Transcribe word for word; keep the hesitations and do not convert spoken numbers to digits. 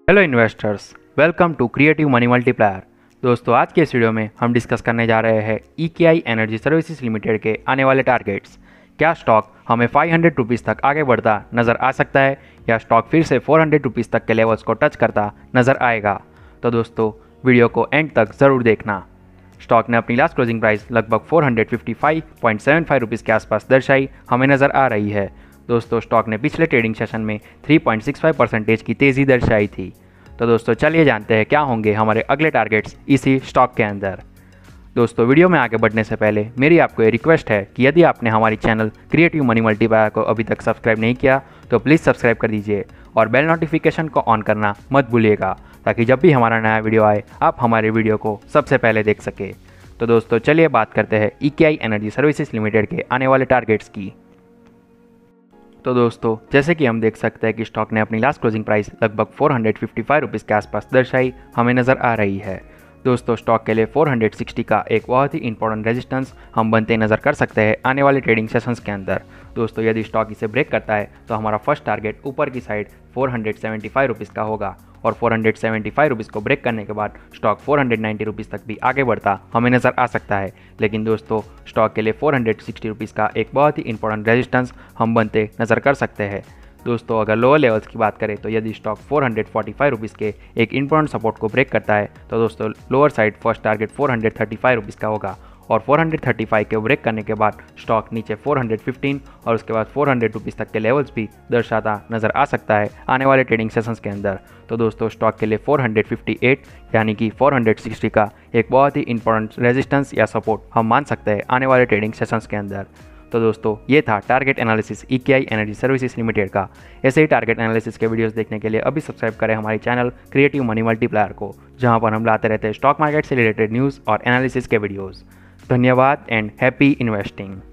Hello investors, welcome to creative money multiplier. दोस्तों, आज के इस वीडियो में हम डिस्कस करने जा रहे हैं ई के आई एनर्जी सर्विसेज लिमिटेड के आने वाले टारगेट्स। क्या स्टॉक हमें फाइव हंड्रेड रुपीज़ तक आगे बढ़ता नज़र आ सकता है या स्टॉक फिर से फोर हंड्रेड रुपीज़ तक के लेवल्स को टच करता नज़र आएगा? तो दोस्तों, वीडियो को एंड तक ज़रूर देखना। स्टॉक ने अपनी लास्ट क्लोजिंग प्राइस लगभग four hundred fifty five point seven five rupees के आसपास दर्शाई हमें नज़र आ रही है। दोस्तों, स्टॉक ने पिछले ट्रेडिंग सेशन में three point six five percentage की तेज़ी दर्शाई थी। तो दोस्तों, चलिए जानते हैं क्या होंगे हमारे अगले टारगेट्स इसी स्टॉक के अंदर। दोस्तों, वीडियो में आगे बढ़ने से पहले मेरी आपको ये रिक्वेस्ट है कि यदि आपने हमारी चैनल क्रिएटिव मनी मल्टीप्लायर को अभी तक सब्सक्राइब नहीं किया तो प्लीज़ सब्सक्राइब कर दीजिए और बेल नोटिफिकेशन को ऑन करना मत भूलिएगा, ताकि जब भी हमारा नया वीडियो आए आप हमारे वीडियो को सबसे पहले देख सके। तो दोस्तों, चलिए बात करते हैं ई के आई एनर्जी सर्विसेज लिमिटेड के आने वाले टारगेट्स की। तो दोस्तों, जैसे कि हम देख सकते हैं कि स्टॉक ने अपनी लास्ट क्लोजिंग प्राइस लगभग four hundred fifty five rupees के आसपास दर्शाई हमें नज़र आ रही है। दोस्तों, स्टॉक के लिए फोर हंड्रेड सिक्सटी का एक बहुत ही इंपॉर्टेंट रेजिस्टेंस हम बनते नज़र कर सकते हैं आने वाले ट्रेडिंग सेशंस के अंदर। दोस्तों, यदि स्टॉक इसे ब्रेक करता है तो हमारा फर्स्ट टारगेट ऊपर की side four hundred seventy five rupees का होगा और four hundred seventy five rupees को ब्रेक करने के बाद stock four hundred ninety rupees तक भी आगे बढ़ता हमें नज़र आ सकता है। लेकिन दोस्तों, स्टॉक के लिए फोर हंड्रेड सिक्सटी रुपीज़ का एक बहुत ही इंपॉर्टेंट रेजिस्टेंस हम बनते नज़र कर सकते हैं। दोस्तों, अगर लोअर लेवल्स की बात करें तो यदि stock four hundred forty five rupees के एक इंपॉर्टेंट सपोर्ट को ब्रेक करता है तो दोस्तों lower side first target four hundred thirty five rupees का होगा और फोर हंड्रेड थर्टी फाइव के ब्रेक करने के बाद स्टॉक नीचे फोर हंड्रेड फिफ्टीन और उसके बाद फोर हंड्रेड रुपीज़ तक के लेवल्स भी दर्शाता नज़र आ सकता है आने वाले ट्रेडिंग सेशंस के अंदर। तो दोस्तों, स्टॉक के लिए फोर हंड्रेड फिफ्टी एट यानी कि फोर हंड्रेड सिक्सटी का एक बहुत ही इंपॉर्टेंट रेजिस्टेंस या सपोर्ट हम मान सकते हैं आने वाले ट्रेडिंग सेशंस के अंदर। तो दोस्तों, ये था टारगेट एनालिसिस ई के आई एनर्जी सर्विसेज लिमिटेड का। ऐसे ही टारगेट एनालिसिस के वीडियोस देखने के लिए अभी सब्सक्राइब करें हमारी चैनल क्रिएटिव मनी मल्टीप्लायर को, जहां पर हम लाते रहते हैं स्टॉक मार्केट से रिलेटेड न्यूज़ और एनालिसिस के वीडियोज़। धन्यवाद एंड हैप्पी इन्वेस्टिंग।